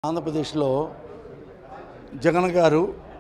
ఆంధ్రప్రదేశ్లో జగన్ గారు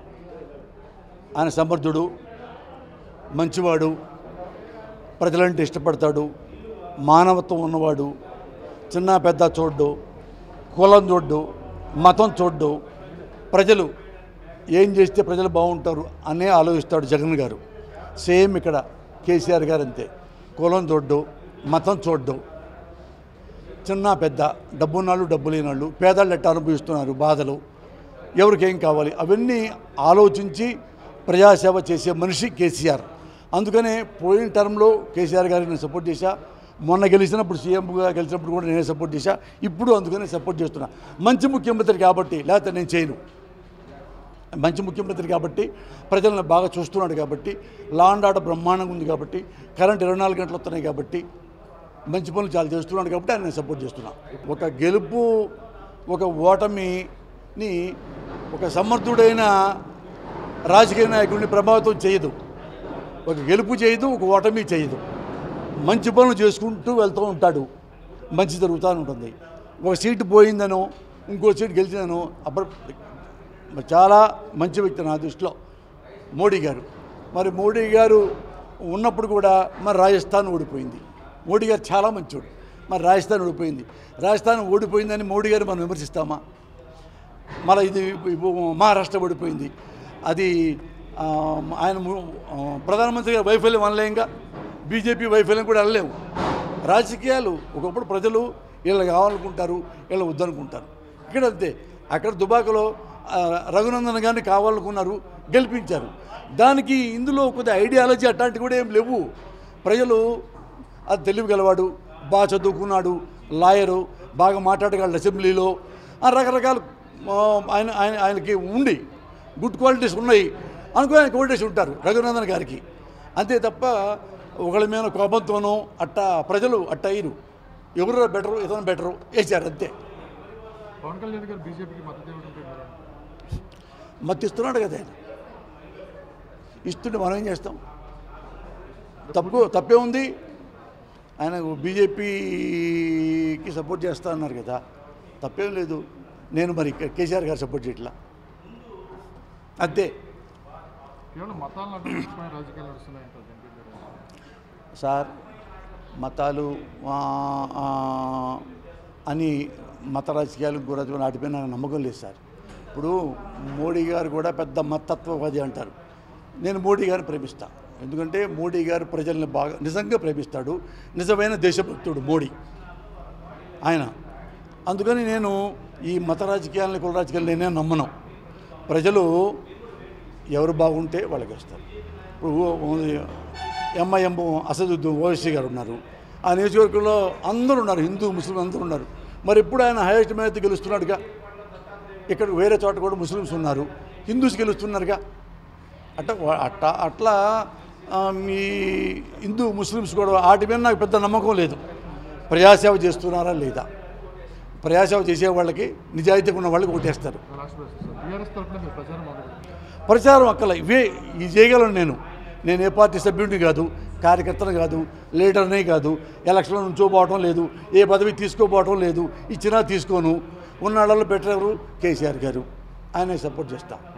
ఆయన సమర్థుడు, మంచివాడు, ప్రజలంటే ఇష్టపడతాడు, మానవత్వం ఉన్నవాడు, చిన్న పెద్ద చూడ్డు, కులం చూడ్డు, మతం చూడ్డు, ప్రజలు ఏం చేస్తే ప్రజలు బాగుంటారు అనే ఆలోచిస్తాడు జగన్ గారు. సేమ్ ఇక్కడ కేసీఆర్ గారు అంతే, కులం చూడ్డు, మతం చూడ్డు, చిన్న పెద్ద, డబ్బున్నాళ్ళు డబ్బు లేనాళ్ళు, పేదళ్ళు ఎట్లా అనుభవిస్తున్నారు బాధలు, ఎవరికేం కావాలి అవన్నీ ఆలోచించి ప్రజాసేవ చేసే మనిషి కేసీఆర్. అందుకనే పోయిన టర్మ్లో కేసీఆర్ గారికి నేను సపోర్ట్ చేశా, మొన్న గెలిచినప్పుడు సీఎంగా గెలిచినప్పుడు కూడా నేనే సపోర్ట్ చేశా, ఇప్పుడు అందుకనే సపోర్ట్ చేస్తున్నా. మంచి ముఖ్యమంత్రి కాబట్టి, లేకపోతే నేను చేయను. మంచి ముఖ్యమంత్రి కాబట్టి, ప్రజలను బాగా చూస్తున్నాడు కాబట్టి, లా అండ్ ఆర్డర్ బ్రహ్మాండంగా ఉంది కాబట్టి, కరెంట్ 24 గంటలు వస్తున్నాయి కాబట్టి, మంచి పనులు చాలా చేస్తున్నాడు కాబట్టి ఆయన నేను సపోర్ట్ చేస్తున్నా. ఒక గెలుపు ఒక ఓటమిని ఒక సమర్థుడైన రాజకీయ నాయకుడిని ప్రభావితం చేయదు. ఒక గెలుపు చేయదు, ఒక ఓటమి చేయదు. మంచి పనులు చేసుకుంటూ వెళ్తూ ఉంటాడు, మంచి జరుగుతూ ఉంటుంది. ఒక సీటు పోయిందనో ఇంకో సీటు గెలిచిందనో అప్పుడు చాలా మంచి వ్యక్తి నా దృష్టిలో మోడీ గారు. మరి మోడీ గారు ఉన్నప్పుడు కూడా మరి రాజస్థాన్ ఓడిపోయింది. మోడీ గారు చాలా మంచోడు, మరి రాజస్థాన్ ఓడిపోయింది. రాజస్థాన్ ఓడిపోయిందని మోడీ గారు మనం విమర్శిస్తామా? మళ్ళీ ఇది మహారాష్ట్ర ఓడిపోయింది, అది ఆయన ప్రధానమంత్రి గారి వైఫల్యం అనలేంగా, బీజేపీ వైఫల్యం కూడా అనలేము. రాజకీయాలు ఒకప్పుడు ప్రజలు వీళ్ళు కావాలనుకుంటారు, వీళ్ళు వద్దనుకుంటారు. ఇక్కడ అంతే. అక్కడ దుబాకలో రఘునందన్ గారిని కావాలనుకున్నారు, గెలిపించారు. దానికి ఇందులో కొద్దిగా ఐడియాలజీ అట్లాంటివి కూడా ఏం లేవు. ప్రజలు అది తెలివిగలవాడు, బాగా చదువుకున్నాడు, లాయరు, బాగా మాట్లాడగలడు అసెంబ్లీలో, రకరకాల ఆయనకి ఉండి గుడ్ క్వాలిటీస్ ఉన్నాయి అనుకో ఆయన ఓటేసి ఉంటారు రఘునందన్ గారికి. అంతే తప్ప ఒకళ్ళ మీద కోపంతోనూ అట్టా ప్రజలు అట్ట అయ్యారు. ఎవరు బెటరు, ఇతను బెటరు వేసారు అంతే. పవన్ కళ్యాణ్ గారు బీజేపీకి మద్దతు ఇస్తున్నాడు కదా ఆయన. ఇస్తుంటే మనం ఏం చేస్తాం? తప్పే ఉంది. ఆయన బీజేపీకి సపోర్ట్ చేస్తా అన్నారు కదా, తప్పేం లేదు. నేను మరి కేసీఆర్ గారు సపోర్ట్ చేయట్లా అంతే. సార్ మతాలు అని మత రాజకీయాలు గురించి వాటిపై నాకు నమ్మకం లేదు సార్. ఇప్పుడు మోడీ గారు కూడా పెద్ద మతత్వవాది అంటారు. నేను మోడీ గారిని ప్రేమిస్తాను, ఎందుకంటే మోడీ గారు ప్రజల్ని బాగా నిజంగా ప్రేమిస్తాడు, నిజమైన దేశభక్తుడు మోడీ ఆయన. అందుకని నేను ఈ మత రాజకీయాలని కుల రాజకీయాలు నేనే నమ్మను. ప్రజలు ఎవరు బాగుంటే వాళ్ళకి వస్తారు. ఇప్పుడు ఎంఐఎం అసదుద్దీన్ ఓవైసీ గారు ఉన్నారు, ఆ నియోజకవర్గంలో అందరూ ఉన్నారు, హిందూ ముస్లిం అందరూ ఉన్నారు. మరి ఎప్పుడు ఆయన హైయెస్ట్ మేత గెలుస్తున్నాడుగా. ఇక్కడ వేరే చోట కూడా ముస్లిమ్స్ ఉన్నారు, హిందూస్ గెలుస్తున్నారుగా. అట్లా మీ హిందూ ముస్లిమ్స్ కూడా వాటి మీద నాకు పెద్ద నమ్మకం లేదు. ప్రజాసేవ చేస్తున్నారా లేదా, ప్రజాసేవ చేసే వాళ్ళకి నిజాయితీగా ఉన్న వాళ్ళకి ఓటేస్తారు. ప్రచారం అక్కల ఇవే ఇది చేయగలను. నేను ఏ పార్టీ సభ్యుడిని కాదు, కార్యకర్తను కాదు, లీడర్ని కాదు, ఎలక్షన్లో నుంచోపోవటం లేదు, ఏ పదవి తీసుకోపోవటం లేదు, ఇచ్చినా తీసుకోను. ఉన్నాళ్ళలో బెటర్ ఎవరు? కేసీఆర్ గారు, ఆయనే సపోర్ట్ చేస్తాను.